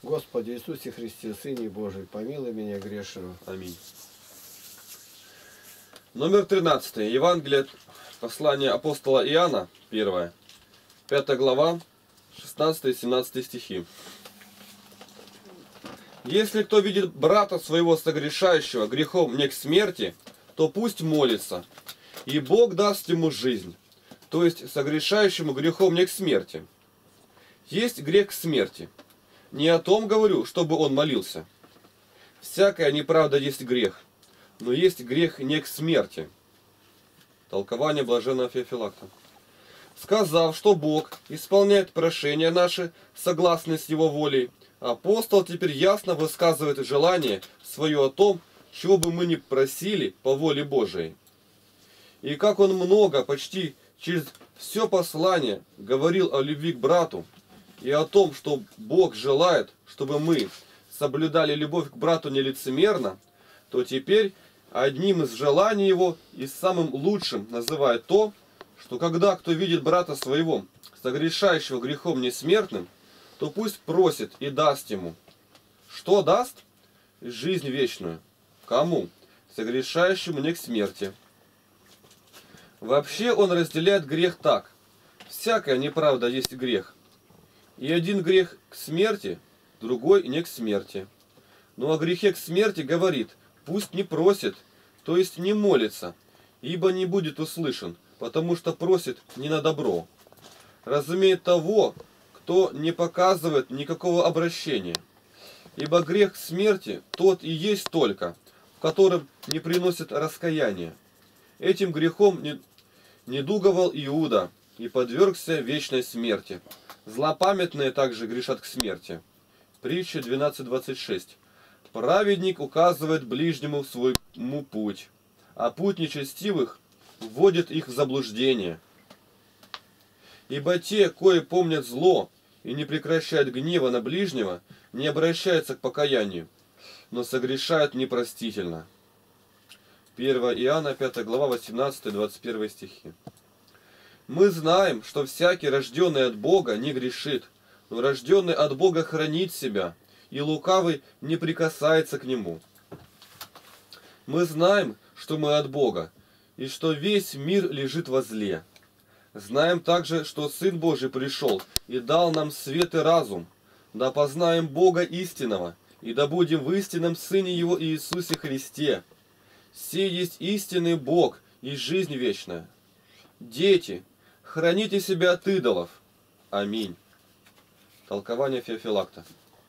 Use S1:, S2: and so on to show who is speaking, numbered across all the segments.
S1: Господи Иисусе Христе, Сыне Божий, помилуй меня грешного.
S2: Аминь. Номер 13. Евангелие, послание апостола Иоанна, 1. 5 глава, 16 и 17 стихи. Если кто видит брата своего согрешающего грехом не к смерти, то пусть молится, и Бог даст ему жизнь, то есть согрешающему грехом не к смерти. Есть грех к смерти. Не о том говорю, чтобы он молился. Всякая неправда есть грех, но есть грех не к смерти. Толкование блаженного Феофилакта. Сказав, что Бог исполняет прошения наши согласно с Его волей, апостол теперь ясно высказывает желание свое о том, чего бы мы ни просили по воле Божией. И как он много, почти через все послание говорил о любви к брату и о том, что Бог желает, чтобы мы соблюдали любовь к брату нелицемерно, то теперь одним из желаний его и самым лучшим называет то, что когда кто видит брата своего, согрешающего грехом несмертным, то пусть просит и даст ему. Что даст? Жизнь вечную. Кому? Согрешающему не к смерти. Вообще он разделяет грех так. Всякая неправда есть грех. И один грех к смерти, другой не к смерти. Но о грехе к смерти говорит, пусть не просит, то есть не молится, ибо не будет услышан, потому что просит не на добро. Разумеет того, кто не показывает никакого обращения. Ибо грех смерти тот и есть только, в котором не приносит раскаяния. Этим грехом недуговал Иуда и подвергся вечной смерти. Злопамятные также грешат к смерти. Притча 12:26. Праведник указывает ближнему своему путь, а путь нечестивых вводит их в заблуждение. Ибо те, кои помнят зло и не прекращают гнева на ближнего, не обращаются к покаянию, но согрешают непростительно. 1 Иоанна 5 глава 18-21 стихи. Мы знаем, что всякий, рожденный от Бога, не грешит, но рожденный от Бога хранит себя, и лукавый не прикасается к нему. Мы знаем, что мы от Бога, и что весь мир лежит во зле. Знаем также, что Сын Божий пришел и дал нам свет и разум, да познаем Бога истинного, и да будем в истинном Сыне Его Иисусе Христе. Сей есть истинный Бог и жизнь вечная. Дети, храните себя от идолов. Аминь. Толкование Феофилакта.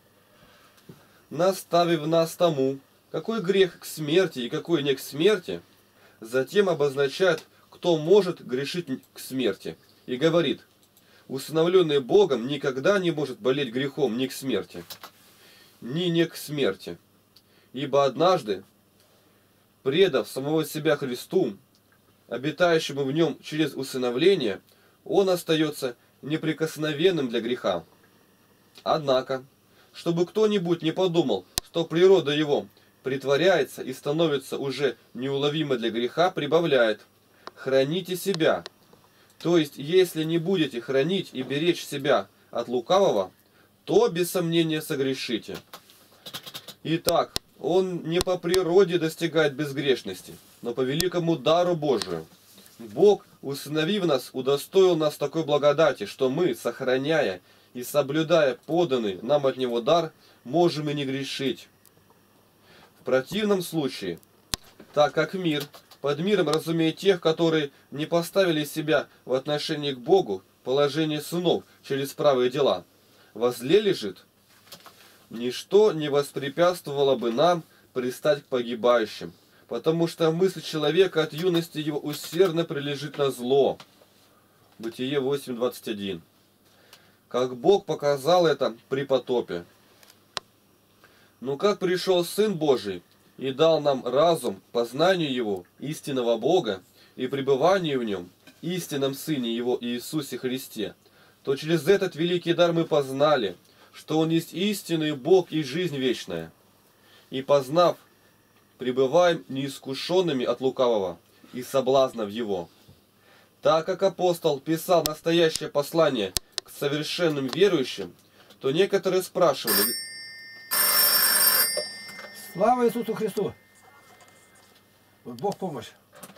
S2: Наставив нас тому, какой грех к смерти и какой не к смерти, затем обозначает, кто может грешить к смерти, и говорит, усыновленный Богом никогда не может болеть грехом ни к смерти, ни не к смерти, ибо однажды, предав самого себя Христу, обитающему в нем через усыновление, он остается неприкосновенным для греха. Однако, чтобы кто-нибудь не подумал, что природа его притворяется и становится уже неуловима для греха, прибавляет: храните себя. То есть, если не будете хранить и беречь себя от лукавого, то без сомнения согрешите. Итак, он не по природе достигает безгрешности, но по великому дару Божию. Бог, усыновив нас, удостоил нас такой благодати, что мы, сохраняя и соблюдая поданный нам от Него дар, можем и не грешить. В противном случае, так как мир, под миром разумеет тех, которые не поставили себя в отношении к Богу, положение сынов через правые дела, во зле лежит, ничто не воспрепятствовало бы нам пристать к погибающим, потому что мысль человека от юности его усердно прилежит на зло. Бытие 8:21. Как Бог показал это при потопе. Но как пришел Сын Божий и дал нам разум познанию Его, истинного Бога, и пребыванию в Нем, истинном Сыне Его Иисусе Христе, то через этот великий дар мы познали, что Он есть истинный Бог и жизнь вечная. И познав, пребываем неискушенными от лукавого и соблазнов его. Так как апостол писал настоящее послание к совершенным верующим, то некоторые спрашивали,
S1: Слава Иисусу Христу! Вот Бог помощь.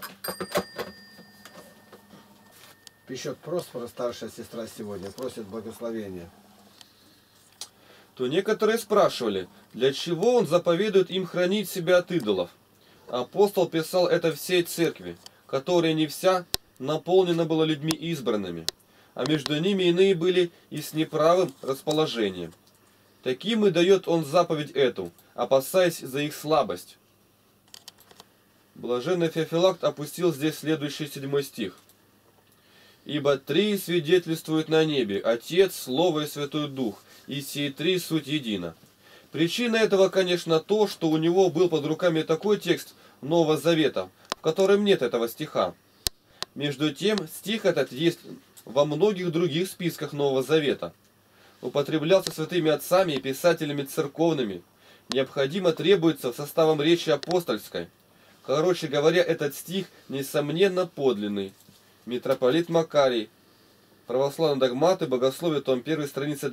S1: Пишет Просфора, старшая сестра сегодня, просит благословения.
S2: То некоторые спрашивали, для чего он заповедует им хранить себя от идолов. Апостол писал это всей церкви, которая не вся наполнена была людьми избранными, а между ними иные были и с неправым расположением. Таким и дает он заповедь эту, опасаясь за их слабость. Блаженный Феофилакт опустил здесь следующий 7 стих. «Ибо три свидетельствуют на небе, Отец, Слово и Святой Дух, и сии три суть едино». Причина этого, конечно, то, что у него был под руками такой текст Нового Завета, в котором нет этого стиха. Между тем, стих этот есть во многих других списках Нового Завета. Употреблялся святыми отцами и писателями церковными. Необходимо требуется составом речи апостольской. Короче говоря, этот стих, несомненно, подлинный. Митрополит Макарий. Православные догматы, Богословие, том 1, страница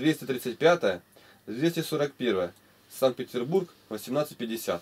S2: 235-241. Санкт-Петербург, 1850.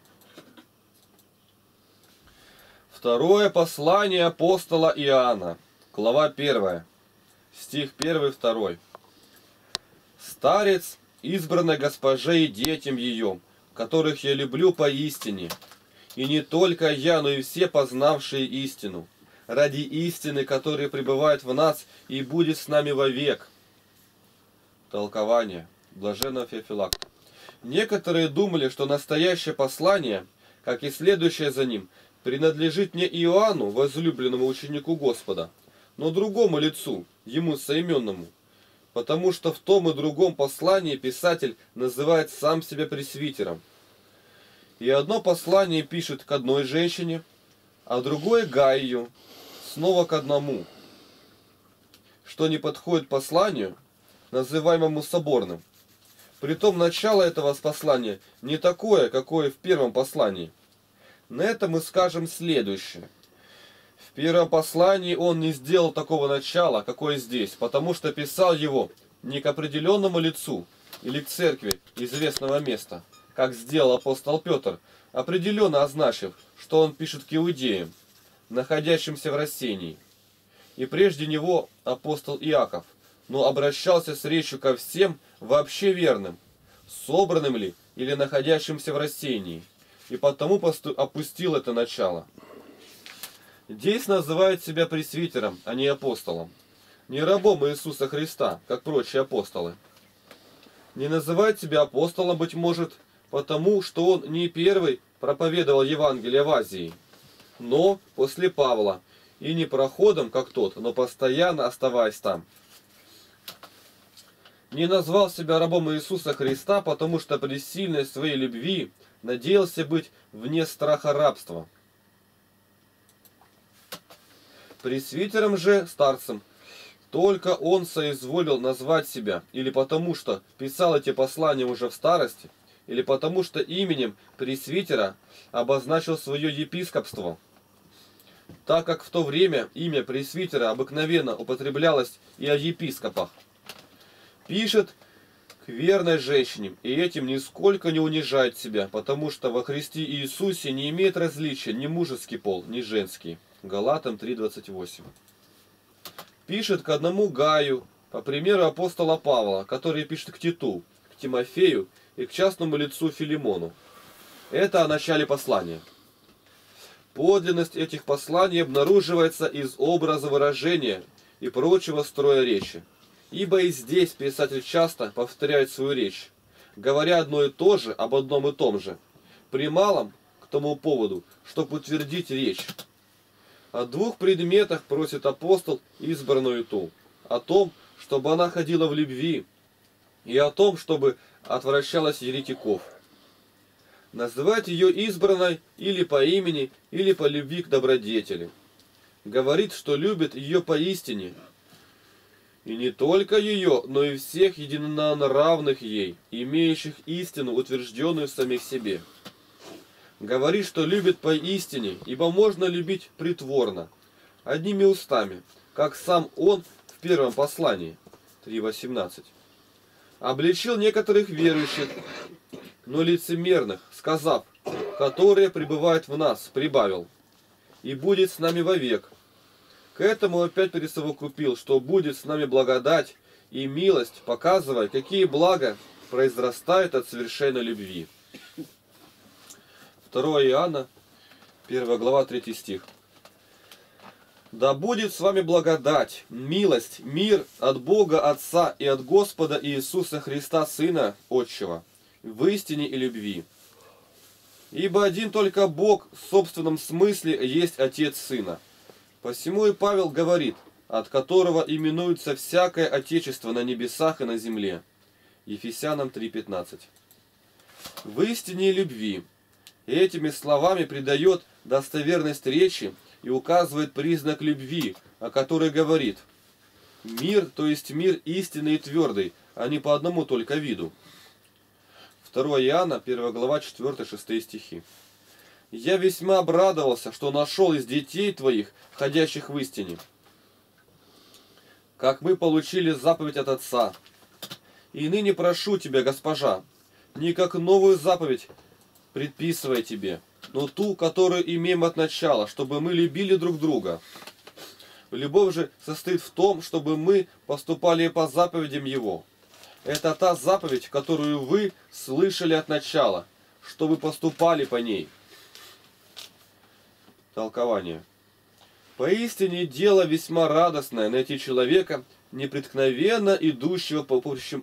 S2: Второе послание апостола Иоанна. Глава 1. Стих 1-2. «Старец, избранной госпоже и детям ее, которых я люблю поистине, и не только я, но и все познавшие истину, ради истины, которая пребывает в нас и будет с нами вовек». Толкование блаженного Феофилакта. Некоторые думали, что настоящее послание, как и следующее за ним, принадлежит не Иоанну, возлюбленному ученику Господа, но другому лицу, ему соименному, потому что в том и другом послании писатель называет сам себя пресвитером. И одно послание пишет к одной женщине, а другое Гаю, снова к одному, что не подходит посланию, называемому соборным. Притом начало этого послания не такое, какое в первом послании. На это мы скажем следующее. В первом послании он не сделал такого начала, какое здесь, потому что писал его не к определенному лицу или к церкви известного места, как сделал апостол Петр, определенно означив, что он пишет к иудеям, находящимся в рассеянии. И прежде него апостол Иаков, но обращался с речью ко всем вообще верным, собранным ли или находящимся в рассеянии, и потому опустил это начало. Здесь называет себя пресвитером, а не апостолом, не рабом Иисуса Христа, как прочие апостолы. Не называет себя апостолом, быть может, потому что он не первый проповедовал Евангелие в Азии, но после Павла, и не проходом, как тот, но постоянно оставаясь там. Не назвал себя рабом Иисуса Христа, потому что при сильной своей любви надеялся быть вне страха рабства. Пресвитером же, старцем, только он соизволил назвать себя, или потому что писал эти послания уже в старости, или потому что именем пресвитера обозначил свое епископство, так как в то время имя пресвитера обыкновенно употреблялось и о епископах. Пишет к верной женщине, и этим нисколько не унижает себя, потому что во Христе Иисусе не имеет различия ни мужеский пол, ни женский. Галатам 3:28. Пишет к одному Гаю, по примеру апостола Павла, который пишет к Титу, к Тимофею и к частному лицу Филимону. Это о начале послания. Подлинность этих посланий обнаруживается из образа выражения и прочего строя речи. Ибо и здесь писатель часто повторяет свою речь, говоря одно и то же об одном и том же, при малом к тому поводу, чтобы утвердить речь. О двух предметах просит апостол избранную ту, о том, чтобы она ходила в любви, и о том, чтобы отвращалась еретиков. Называть ее избранной или по имени, или по любви к добродетели. Говорит, что любит ее поистине, и не только ее, но и всех единенно равных ей, имеющих истину, утвержденную в самих себе. Говорит, что любит поистине, ибо можно любить притворно, одними устами, как сам он в первом послании, 3:18. Обличил некоторых верующих, но лицемерных, сказав, которые пребывают в нас, прибавил, и будет с нами вовек. К этому опять присовокупил, что будет с нами благодать и милость, показывая, какие блага произрастают от совершенной любви. 2 Иоанна, 1 глава, 3 стих. Да будет с вами благодать, милость, мир от Бога Отца и от Господа Иисуса Христа, Сына Отчего, в истине и любви. Ибо один только Бог в собственном смысле есть Отец Сына. Посему и Павел говорит, от которого именуется всякое Отечество на небесах и на земле. Ефесянам 3:15. В истине и любви. Этими словами придает достоверность речи и указывает признак любви, о которой говорит: мир, то есть мир истинный и твердый, а не по одному только виду. 2 Иоанна, 1 глава, 4-6 стихи. Я весьма обрадовался, что нашел из детей твоих, ходящих в истине, как мы получили заповедь от Отца. И ныне прошу тебя, госпожа, не как новую заповедь предписывая тебе, но ту, которую имеем от начала, чтобы мы любили друг друга. Любовь же состоит в том, чтобы мы поступали по заповедям Его. Это та заповедь, которую вы слышали от начала, что вы поступали по ней. Толкование. Поистине дело весьма радостное найти человека, непреткновенно идущего поприщем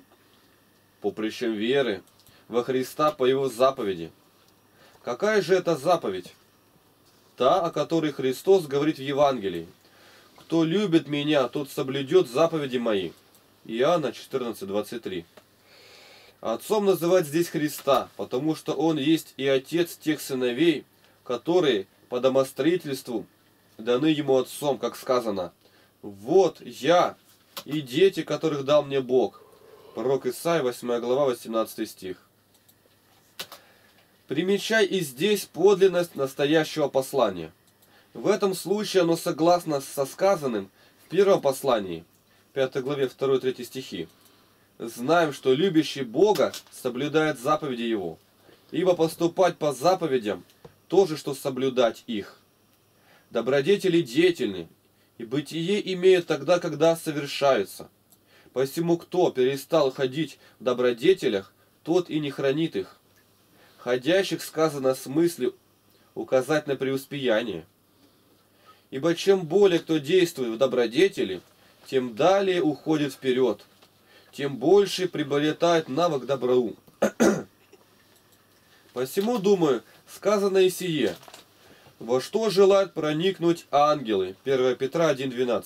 S2: веры во Христа по Его заповеди. Какая же это заповедь? Та, о которой Христос говорит в Евангелии. Кто любит меня, тот соблюдет заповеди мои. Иоанна 14:23. Отцом называть здесь Христа, потому что Он есть и Отец тех сыновей, которые по домостроительству даны Ему Отцом, как сказано: «Вот я и дети, которых дал мне Бог». Пророк Исаия, 8 глава, 18 стих. Примечай и здесь подлинность настоящего послания. В этом случае оно согласно со сказанным в первом послании, 5 главе 2-3 стихи. Знаем, что любящий Бога соблюдает заповеди Его, ибо поступать по заповедям – то же, что соблюдать их. Добродетели деятельны, и бытие имеют тогда, когда совершаются. Посему кто перестал ходить в добродетелях, тот и не хранит их. Ходящих сказано в смысле указать на преуспеяние. Ибо чем более кто действует в добродетели, тем далее уходит вперед, тем больше приобретает навык добру. Посему, думаю, сказано и сие: во что желают проникнуть ангелы? 1 Петра 1:12.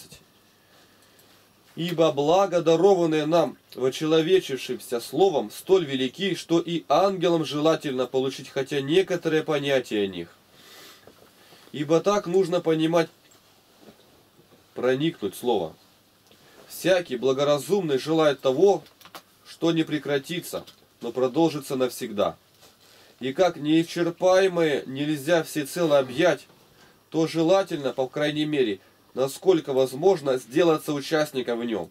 S2: Ибо благо, дарованное нам вочеловечившимся словом, столь велики, что и ангелам желательно получить хотя некоторое понятие о них. Ибо так нужно понимать проникнуть слово. Всякий благоразумный желает того, что не прекратится, но продолжится навсегда. И как неисчерпаемое нельзя всецело объять, то желательно, по крайней мере, насколько возможно, сделаться участником в нем.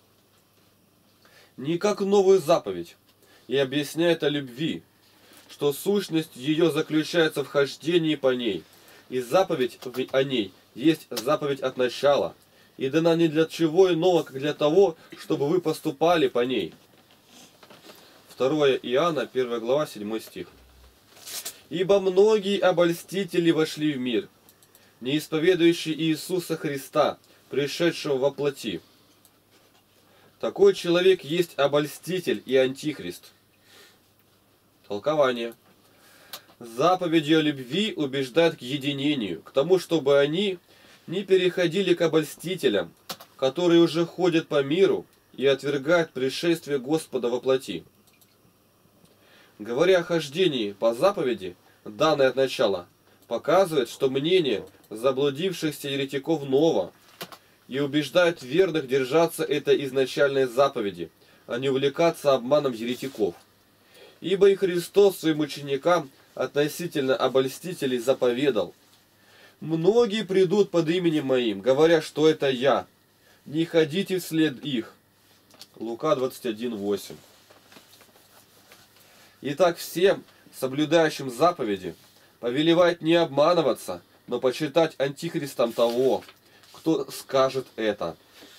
S2: Не как новую заповедь, и объясняет о любви, что сущность ее заключается в хождении по ней, и заповедь о ней есть заповедь от начала, и дана не для чего иного, как для того, чтобы вы поступали по ней. 2 Иоанна, 1 глава, 7 стих. Ибо многие обольстители вошли в мир, не исповедующие Иисуса Христа, пришедшего во плоти. Такой человек есть обольститель и антихрист. Толкование. Заповедью о любви убеждают к единению, к тому, чтобы они не переходили к обольстителям, которые уже ходят по миру и отвергают пришествие Господа во плоти. Говоря о хождении по заповеди, данной от начала, показывает, что мнение заблудившихся еретиков ново, и убеждает верных держаться этой изначальной заповеди, а не увлекаться обманом еретиков. Ибо и Христос своим ученикам относительно обольстителей заповедал: «Многие придут под именем Моим, говоря, что это Я. Не ходите вслед их». Лука 21:8. Итак, всем, соблюдающим заповеди, повелевает не обманываться, но почитать антихристом того, кто скажет это.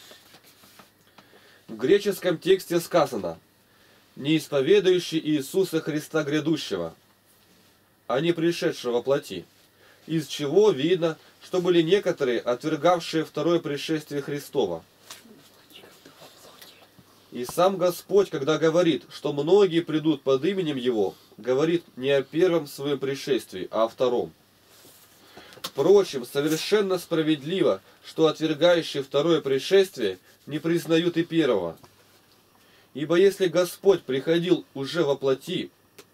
S2: В греческом тексте сказано: «Не исповедующий Иисуса Христа грядущего, а не пришедшего во плоти», из чего видно, что были некоторые, отвергавшие второе пришествие Христова. И сам Господь, когда говорит, что многие придут под именем Его, говорит не о первом своем пришествии, а о втором. Впрочем, совершенно справедливо, что отвергающие второе пришествие не признают и первого. Ибо если Господь приходил уже во плоти,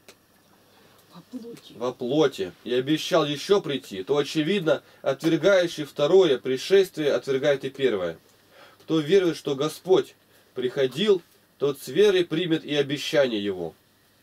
S2: и обещал еще прийти, то, очевидно, отвергающий второе пришествие отвергает и первое. Кто верует, что Господь приходил, тот с верой примет и обещание Его.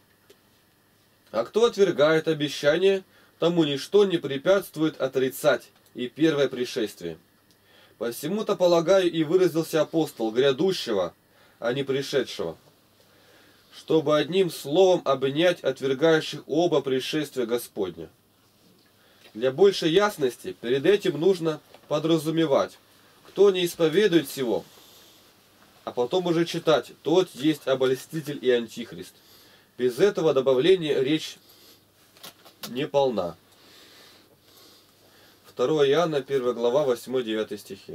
S2: А кто отвергает обещание, тому ничто не препятствует отрицать и первое пришествие. Посему-то, полагаю, и выразился апостол грядущего, а не пришедшего, чтобы одним словом обнять отвергающих оба пришествия Господня. Для большей ясности перед этим нужно подразумевать, кто не исповедует сего, а потом уже читать: тот есть обольститель и антихрист. Без этого добавления речь не полна. 2 Иоанна, 1 глава, 8-9 стихи.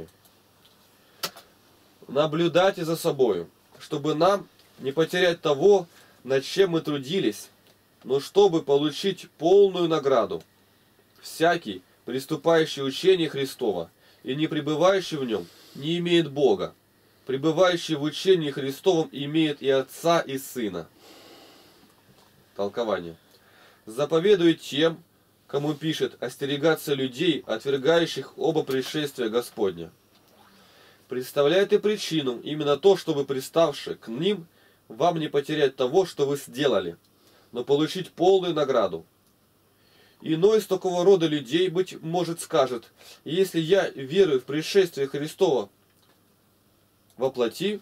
S2: Наблюдайте за собою, чтобы нам не потерять того, над чем мы трудились, но чтобы получить полную награду. Всякий, приступающий учение Христова и не пребывающий в нем, не имеет Бога. Пребывающий в учении Христовом имеет и Отца, и Сына. Толкование. Заповедует тем, кому пишет, остерегаться людей, отвергающих оба пришествия Господня. Представляет и причину, именно то, чтобы, приставши к ним, вам не потерять того, что вы сделали, но получить полную награду. Иной из такого рода людей, быть может, скажет: если я верую в пришествие Христова во плоти,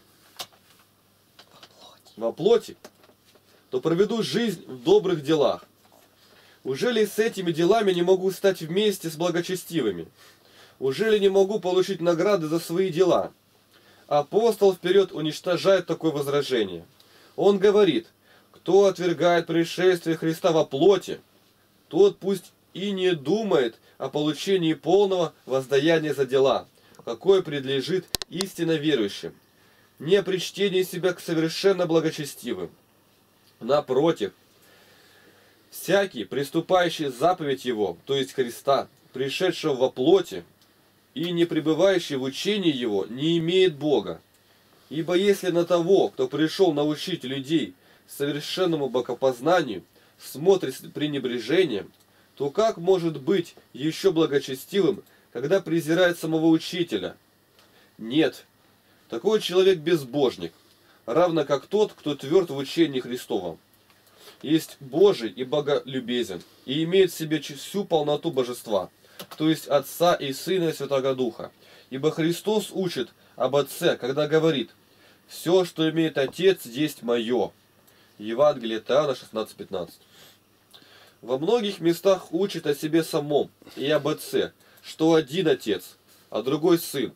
S2: то проведу жизнь в добрых делах. Ужели с этими делами не могу стать вместе с благочестивыми? Ужели не могу получить награды за свои дела? Апостол вперед уничтожает такое возражение. Он говорит: кто отвергает пришествие Христа во плоти, тот пусть и не думает о получении полного воздаяния за дела, какое предлежит истинно верующим, не о причтении себя к совершенно благочестивым. Напротив, всякий, приступающий заповедь Его, то есть Христа, пришедшего во плоти, и не пребывающий в учении Его, не имеет Бога. Ибо если на того, кто пришел научить людей совершенному богопознанию, смотрит с пренебрежением, то как может быть еще благочестивым, когда презирает самого учителя? Нет, такой человек безбожник, равно как тот, кто тверд в учении Христовом. Есть Божий и боголюбезен, и имеет в себе всю полноту божества, то есть Отца и Сына и Святого Духа. Ибо Христос учит об Отце, когда говорит: «Все, что имеет Отец, есть мое». Евангелие от Иоанна 16:15. Во многих местах учит о себе самом и об Отце, что один Отец, а другой Сын.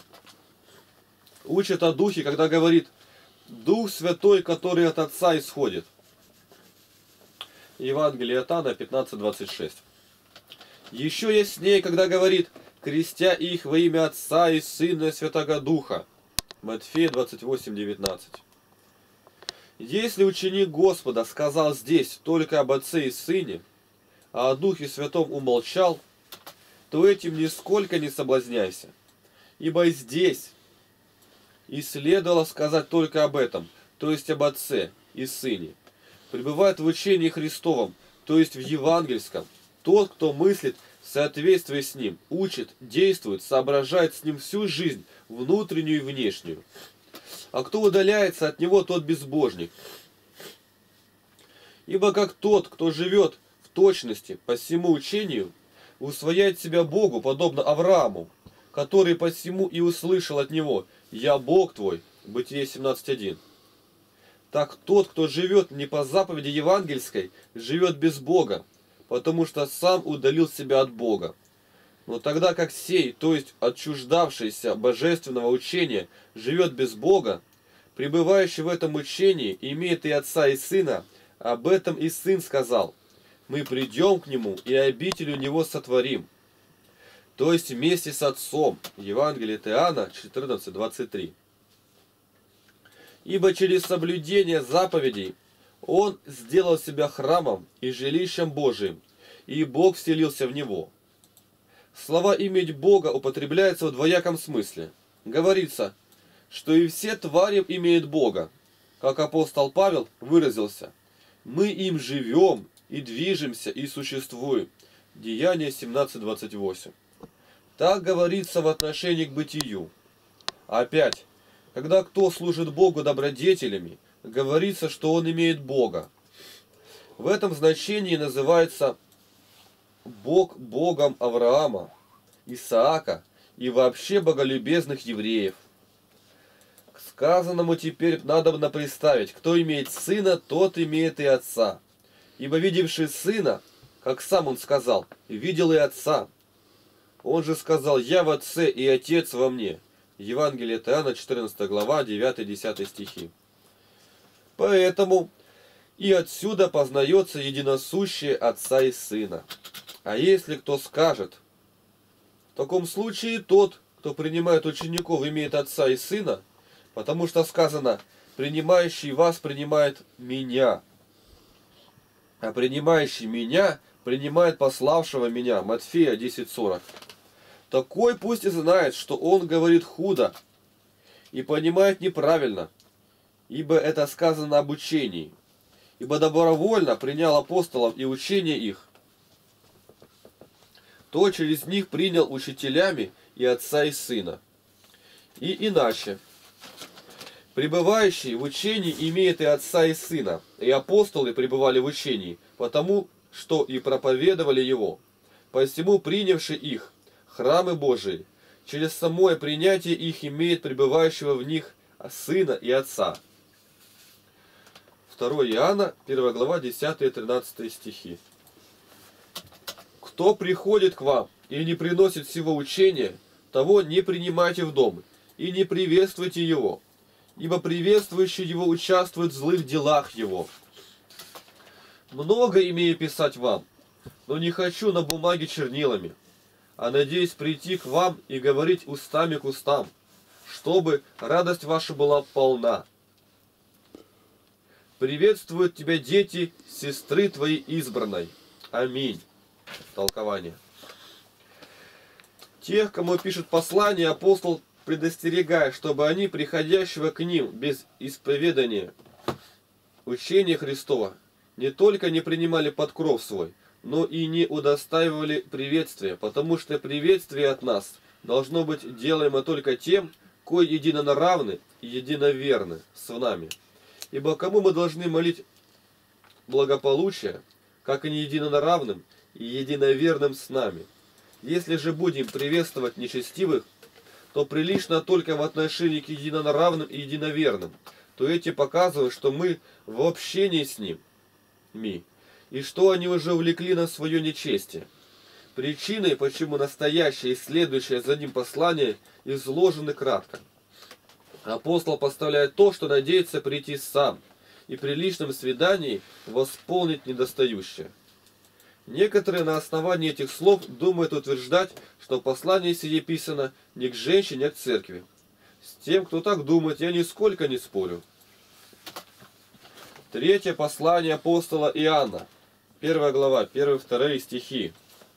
S2: Учит о Духе, когда говорит: «Дух Святой, который от Отца исходит». Евангелие от Иоанна 15:26. Еще яснее, когда говорит: «Крестя их во имя Отца и Сына и Святого Духа». Матфея 28:19. Если ученик Господа сказал здесь только об Отце и Сыне, а о Духе Святом умолчал, то этим нисколько не соблазняйся. Ибо и здесь и следовало сказать только об этом, то есть об Отце и Сыне. Пребывает в учении Христовом, то есть в евангельском, тот, кто мыслит в соответствии с ним, учит, действует, соображает с ним всю жизнь, внутреннюю и внешнюю. А кто удаляется от него, тот безбожник. Ибо как тот, кто живет в точности по всему учению, усвояет себя Богу, подобно Аврааму, который посему и услышал от него: «Я Бог твой», Бытие 17:1. Так тот, кто живет не по заповеди евангельской, живет без Бога, потому что сам удалил себя от Бога. Но тогда как сей, то есть отчуждавшийся божественного учения, живет без Бога, пребывающий в этом учении, имеет и отца, и сына, об этом и сын сказал: мы придем к нему и обитель у него сотворим. То есть вместе с отцом. Евангелие от Иоанна 14:23. Ибо через соблюдение заповедей он сделал себя храмом и жилищем Божиим, и Бог вселился в него. Слова «иметь Бога» употребляются в двояком смысле. Говорится, что и все твари имеют Бога. Как апостол Павел выразился: мы им живем и движемся и существуем. Деяние 17:28. Так говорится в отношении к бытию. Опять, когда кто служит Богу добродетелями, говорится, что он имеет Бога. В этом значении называется Бог Богом Авраама, Исаака и вообще боголюбезных евреев. К сказанному теперь надобно представить: кто имеет сына, тот имеет и отца. Ибо видевший сына, как сам он сказал, видел и отца. Он же сказал: я в отце и отец во мне. Евангелие от Иоанна, 14 глава, 9-10 стихи. Поэтому и отсюда познается единосущее Отца и Сына. А если кто скажет: в таком случае тот, кто принимает учеников, имеет Отца и Сына, потому что сказано: принимающий вас принимает меня, а принимающий меня принимает пославшего меня. Матфея 10:40. Такой пусть и знает, что он говорит худо и понимает неправильно, ибо это сказано об учении. Ибо добровольно принял апостолов и учение их, то через них принял учителями и отца и сына. И иначе. Пребывающий в учении имеет и отца и сына, и апостолы пребывали в учении, потому что и проповедовали его. Посему принявший их, храмы Божии, через самое принятие их имеет пребывающего в них сына и отца. 2 Иоанна, 1 глава, 10-13 стихи. Кто приходит к вам и не приносит сего учения, того не принимайте в дом и не приветствуйте его, ибо приветствующий его участвует в злых делах его. Много имею писать вам, но не хочу на бумаге чернилами, а надеюсь прийти к вам и говорить устами к устам, чтобы радость ваша была полна. Приветствуют тебя дети сестры твоей избранной. Аминь. Толкование. Тех, кому пишет послание, апостол предостерегает, чтобы они, приходящего к ним без исповедания учения Христова, не только не принимали под кров свой, но и не удостаивали приветствия, потому что приветствие от нас должно быть делаемо только тем, кои единонаравны и единоверны с нами. Ибо кому мы должны молить благополучие, как и не единонаравным и единоверным с нами? Если же будем приветствовать нечестивых, то прилично только в отношении к единонаравным и единоверным, то эти показывают, что мы в общении с ними, и что они уже увлекли на свое нечестие. Причиной, почему настоящее и следующее за ним послание изложены кратко. Апостол поставляет то, что надеется прийти сам, и при личном свидании восполнить недостающее. Некоторые на основании этих слов думают утверждать, что послание сие писано не к женщине, а к церкви. С тем, кто так думает, я нисколько не спорю. Третье послание апостола Иоанна, 1 глава, 1-2 стихи.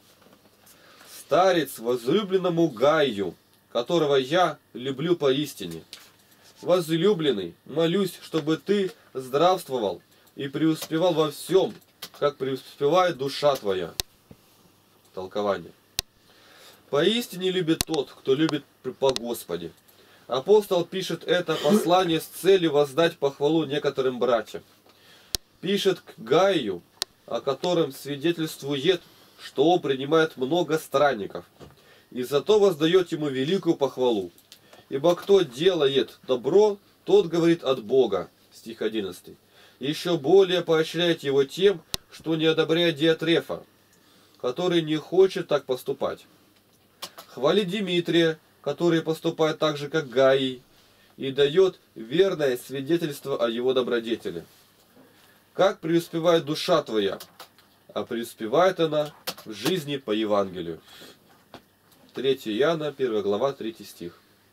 S2: Старец возлюбленному Гаю, которого я люблю поистине. Возлюбленный, молюсь, чтобы ты здравствовал и преуспевал во всем, как преуспевает душа твоя. Толкование. Поистине любит тот, кто любит по Господе. Апостол пишет это послание с целью воздать похвалу некоторым братьям. Пишет к Гаю, о котором свидетельствует, что он принимает много странников, и зато воздает ему великую похвалу. Ибо кто делает добро, тот говорит от Бога. Стихи стих 11. Еще более поощряйте его тем, что не одобряет Диатрефа, который не хочет так поступать. Хвали Дмитрия, который поступает так же, как Гаий, и дает верное свидетельство о его добродетели. Как преуспевает душа твоя, а преуспевает она в жизни по Евангелию. 3 Иоанна, 1 глава, 3 стих.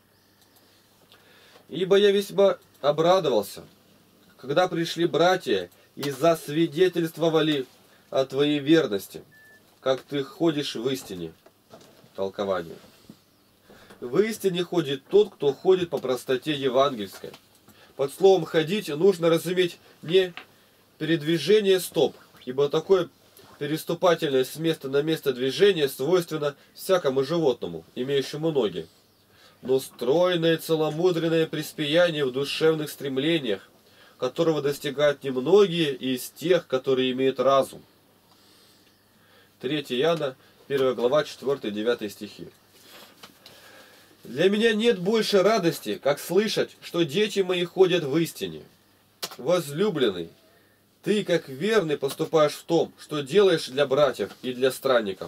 S2: Ибо я весьма обрадовался, когда пришли братья и засвидетельствовали о твоей верности, как ты ходишь в истине. Толкование. В истине ходит тот, кто ходит по простоте евангельской. Под словом «ходить» нужно разуметь не передвижение стоп, ибо такое переступательное с места на место движение свойственно всякому животному, имеющему ноги, но стройное целомудренное преспияние в душевных стремлениях, которого достигают немногие из тех, которые имеют разум. 3 Иоанна, 1 глава, 4-9 стихи. Для меня нет больше радости, как слышать, что дети мои ходят в истине. Возлюбленный, ты, как верный, поступаешь в том, что делаешь для братьев и для странников.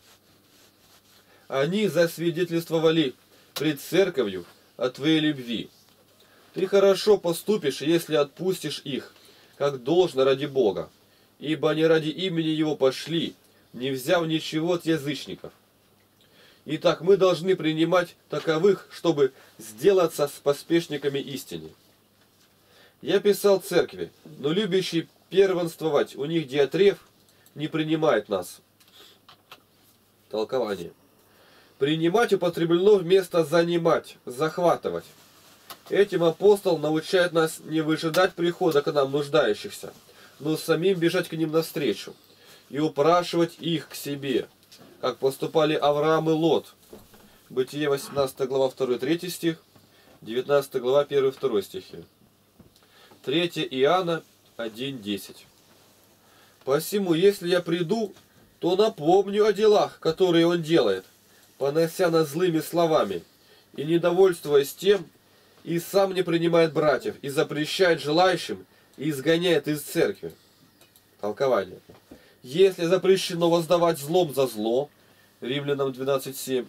S2: Они засвидетельствовали пред церковью о твоей любви. Ты хорошо поступишь, если отпустишь их, как должно ради Бога, ибо они ради имени Его пошли, не взяв ничего от язычников. Итак, мы должны принимать таковых, чтобы сделаться с поспешниками истины. Я писал церкви, но любящий первенствовать у них Диатреф не принимает нас. Толкование. Принимать употреблено вместо занимать, захватывать. Этим апостол научает нас не выжидать прихода к нам нуждающихся, но самим бежать к ним навстречу и упрашивать их к себе, как поступали Авраам и Лот. Бытие 18 глава 2-3 стих, 19 глава 1-2 стихи. 3 Иоанна 1:10. Посему, если я приду, то напомню о делах, которые он делает, понося нас злыми словами, и недовольствуясь тем, и сам не принимает братьев, и запрещает желающим, и изгоняет из церкви. Толкование. Если запрещено воздавать злом за зло, Римлянам 12:7,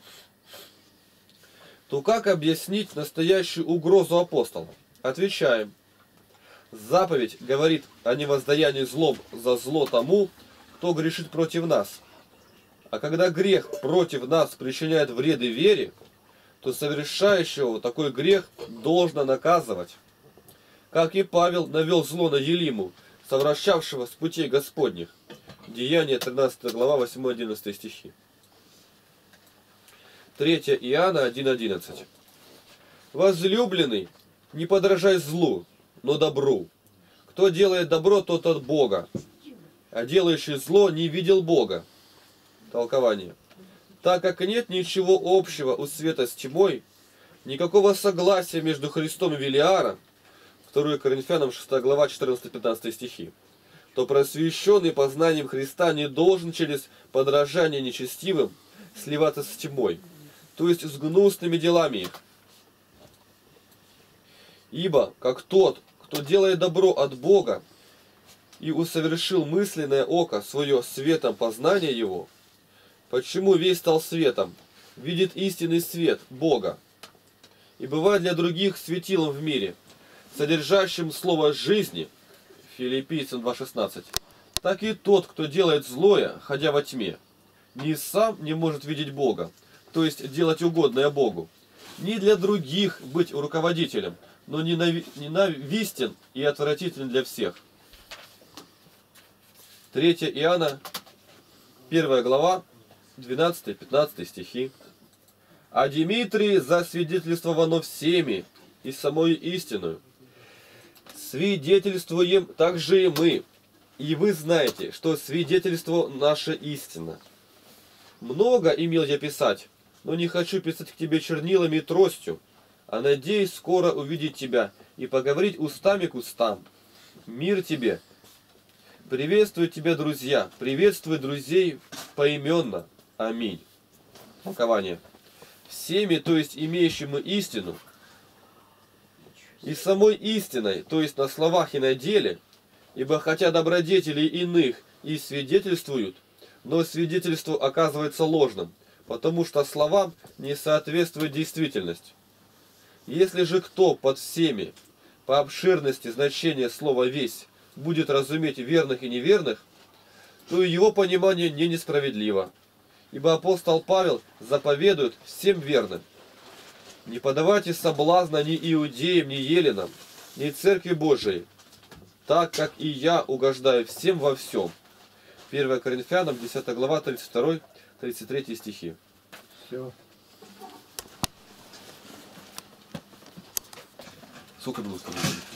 S2: то как объяснить настоящую угрозу апостола? Отвечаем. Заповедь говорит о невоздаянии злом за зло тому, кто грешит против нас. А когда грех против нас причиняет вреды вере, то совершающего такой грех должно наказывать. Как и Павел навел зло на Елиму, совращавшего с путей Господних. Деяния 13 глава 8-11 стихи. 3 Иоанна 1:11. Возлюбленный, не подражай злу, но добру. Кто делает добро, тот от Бога, а делающий зло не видел Бога. Толкование. Так как нет ничего общего у света с тьмой, никакого согласия между Христом и Велиаром, 2 Коринфянам 6 глава 14-15 стихи, то просвещенный познанием Христа не должен через подражание нечестивым сливаться с тьмой, то есть с гнусными делами их. Ибо, как тот, кто делает добро от Бога и усовершил мысленное око свое светом познания его, почему весь стал светом, видит истинный свет Бога, и бывает для других светилом в мире, содержащим слово жизни, Филиппийцам 2:16, так и тот, кто делает злое, ходя во тьме, ни сам не может видеть Бога, то есть делать угодное Богу, ни для других быть руководителем, но ненавистен и отвратителен для всех. 3 Иоанна, 1 глава, 12-15 стихи. А Дмитрий засвидетельствовано всеми и самой истиною. Свидетельствуем также и мы, и вы знаете, что свидетельство наше истина. Много имел я писать, но не хочу писать к тебе чернилами и тростью, а надеюсь скоро увидеть тебя и поговорить устами к устам. Мир тебе! Приветствую тебя, друзья! Приветствую друзей поименно. Аминь. Толкование. Всеми, то есть имеющими истину, И самой истиной, то есть на словах и на деле, ибо хотя добродетели иных и свидетельствуют, но свидетельство оказывается ложным, потому что словам не соответствует действительность. Если же кто под всеми по обширности значения слова «весь» будет разуметь верных и неверных, то и его понимание не несправедливо. Ибо апостол Павел заповедует всем верным: «Не подавайте соблазна ни иудеям, ни еленам, ни церкви Божией, так как и я угождаю всем во всем». 1 Коринфянам, 10 глава, 32-33 стихи.
S1: Все.
S2: Сколько было сказано?